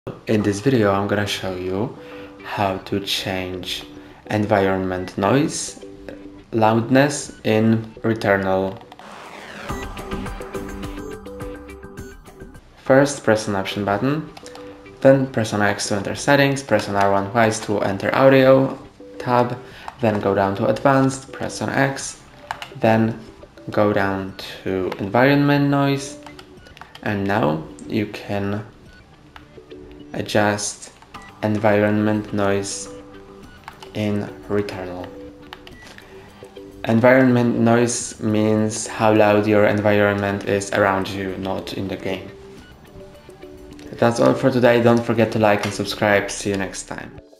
In this video I'm gonna show you how to change environment noise loudness in Returnal. First, press on option button, then press on X to enter settings, press on R1 twice to enter audio tab, then go down to advanced, press on X, then go down to environment noise, and now you can adjust environment noise in Returnal. Environment noise means how loud your environment is around you, not in the game. That's all for today. Don't forget to like and subscribe. See you next time.